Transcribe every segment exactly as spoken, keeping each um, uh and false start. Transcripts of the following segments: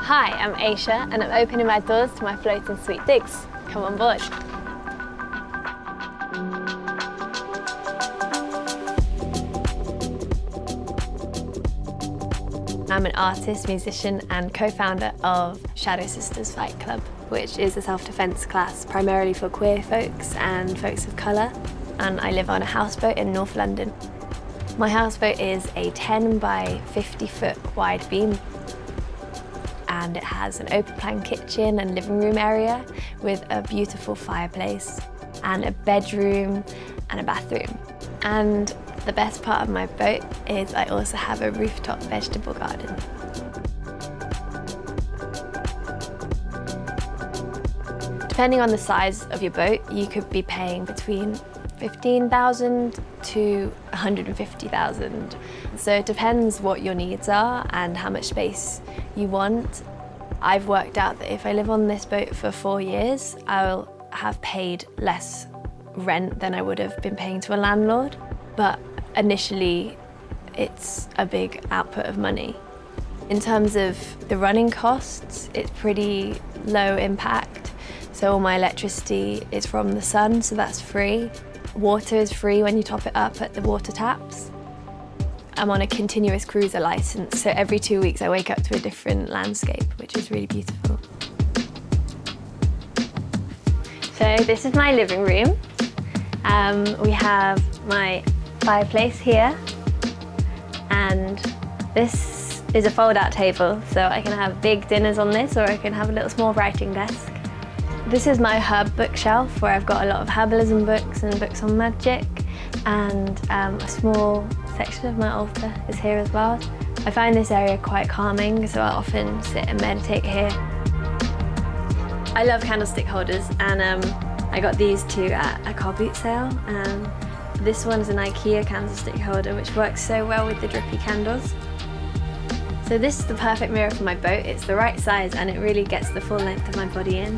Hi, I'm Ayesha and I'm opening my doors to my floating sweet digs. Come on board. I'm an artist, musician and co-founder of Shadow Sisters Fight Club, which is a self-defence class primarily for queer folks and folks of colour. And I live on a houseboat in North London. My houseboat is a ten by fifty foot wide beam. And it has an open plan kitchen and living room area with a beautiful fireplace and a bedroom and a bathroom. And the best part of my boat is I also have a rooftop vegetable garden. Depending on the size of your boat, you could be paying between fifteen thousand to one hundred fifty thousand. So it depends what your needs are and how much space you want. I've worked out that if I live on this boat for four years, I'll have paid less rent than I would have been paying to a landlord. But initially, it's a big output of money. In terms of the running costs, it's pretty low impact. So all my electricity is from the sun, so that's free. Water is free when you top it up at the water taps. I'm on a continuous cruiser license, so every two weeks I wake up to a different landscape, which is really beautiful. So this is my living room. Um, we have my fireplace here, and this is a fold-out table, so I can have big dinners on this, or I can have a little small writing desk. This is my herb bookshelf, where I've got a lot of herbalism books and books on magic, and um, a small section of my altar is here as well. I find this area quite calming, so I often sit and meditate here. I love candlestick holders, and um, I got these two at a car boot sale. Um, this one is an IKEA candlestick holder, which works so well with the drippy candles. So this is the perfect mirror for my boat. It's the right size and it really gets the full length of my body in.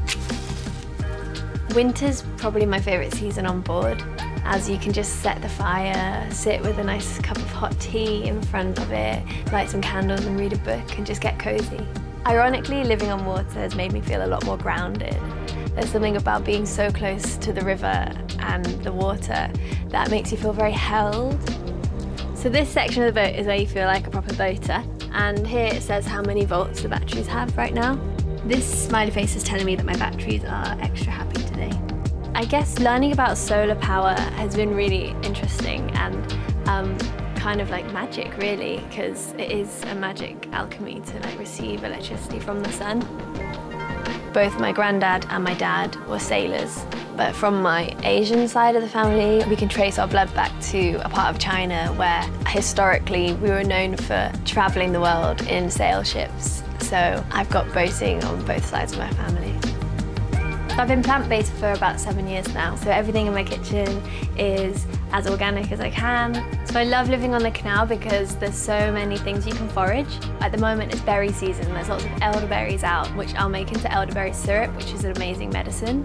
Winter's probably my favourite season on board, as you can just set the fire, sit with a nice cup of hot tea in front of it, light some candles and read a book and just get cosy. Ironically, living on water has made me feel a lot more grounded. There's something about being so close to the river and the water that makes you feel very held. So this section of the boat is where you feel like a proper boater, and here it says how many volts the batteries have right now. This smiley face is telling me that my batteries are extra happy today. I guess learning about solar power has been really interesting and um, kind of like magic really, because it is a magic alchemy to like receive electricity from the sun. Both my granddad and my dad were sailors, but from my Asian side of the family, we can trace our blood back to a part of China where historically we were known for traveling the world in sail ships. So I've got boating on both sides of my family. I've been plant-based for about seven years now, so everything in my kitchen is as organic as I can. So I love living on the canal because there's so many things you can forage. At the moment it's berry season, there's lots of elderberries out, which I'll make into elderberry syrup, which is an amazing medicine.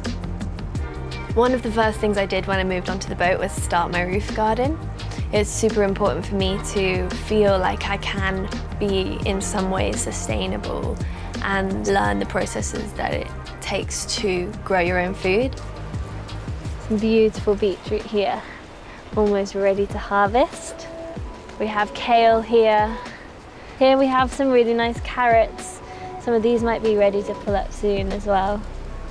One of the first things I did when I moved onto the boat was start my roof garden. It's super important for me to feel like I can be in some ways sustainable and learn the processes that it takes to grow your own food. Some beautiful beetroot here, almost ready to harvest. We have kale here. Here we have some really nice carrots. Some of these might be ready to pull up soon as well.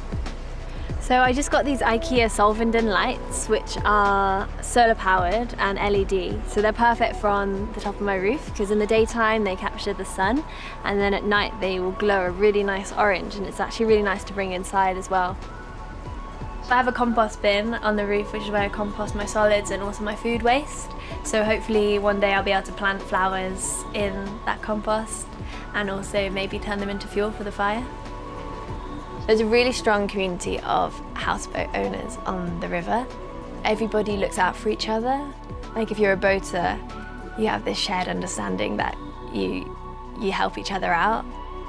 So I just got these IKEA Solvenden lights, which are solar powered and L E D. So they're perfect for on the top of my roof, because in the daytime they capture the sun, and then at night they will glow a really nice orange, and it's actually really nice to bring inside as well. I have a compost bin on the roof, which is where I compost my solids and also my food waste. So hopefully one day I'll be able to plant flowers in that compost and also maybe turn them into fuel for the fire. There's a really strong community of houseboat owners on the river. Everybody looks out for each other. Like if you're a boater, you have this shared understanding that you, you help each other out.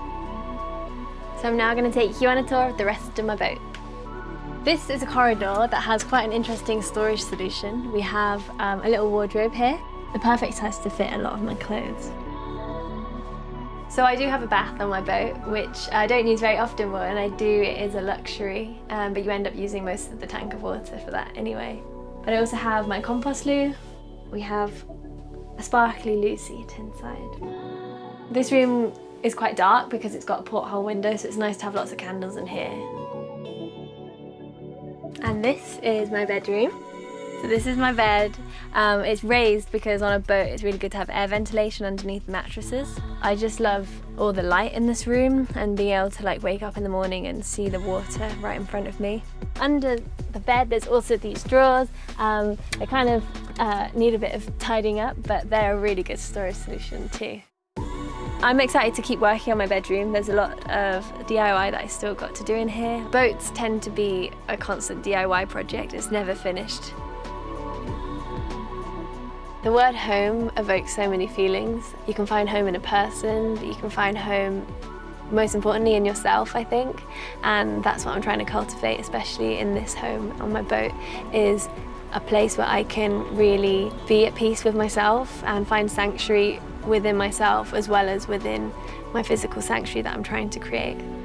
So I'm now going to take you on a tour of the rest of my boat. This is a corridor that has quite an interesting storage solution. We have um, a little wardrobe here, the perfect size to fit a lot of my clothes. So I do have a bath on my boat, which I don't use very often, but when I do, it is a luxury, um, but you end up using most of the tank of water for that anyway. But I also have my compost loo. We have a sparkly loo seat inside. This room is quite dark because it's got a porthole window, so it's nice to have lots of candles in here. And this is my bedroom. So this is my bed. Um, it's raised because on a boat it's really good to have air ventilation underneath the mattresses. I just love all the light in this room and being able to like wake up in the morning and see the water right in front of me. Under the bed there's also these drawers. Um, they kind of uh, need a bit of tidying up, but they're a really good storage solution too. I'm excited to keep working on my bedroom. There's a lot of D I Y that I still got to do in here. Boats tend to be a constant D I Y project. It's never finished. The word home evokes so many feelings. You can find home in a person, but you can find home, most importantly, in yourself, I think. And that's what I'm trying to cultivate, especially in this home on my boat, is a place where I can really be at peace with myself and find sanctuary within myself as well as within my physical sanctuary that I'm trying to create.